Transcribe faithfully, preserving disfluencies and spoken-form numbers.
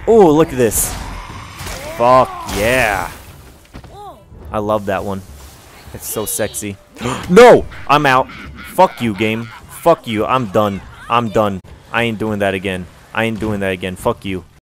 Oh, look at this. Fuck yeah. I love that one. It's so sexy. No! I'm out. Fuck you, game. Fuck you. I'm done. I'm done. I ain't doing that again. I ain't doing that again. Fuck you.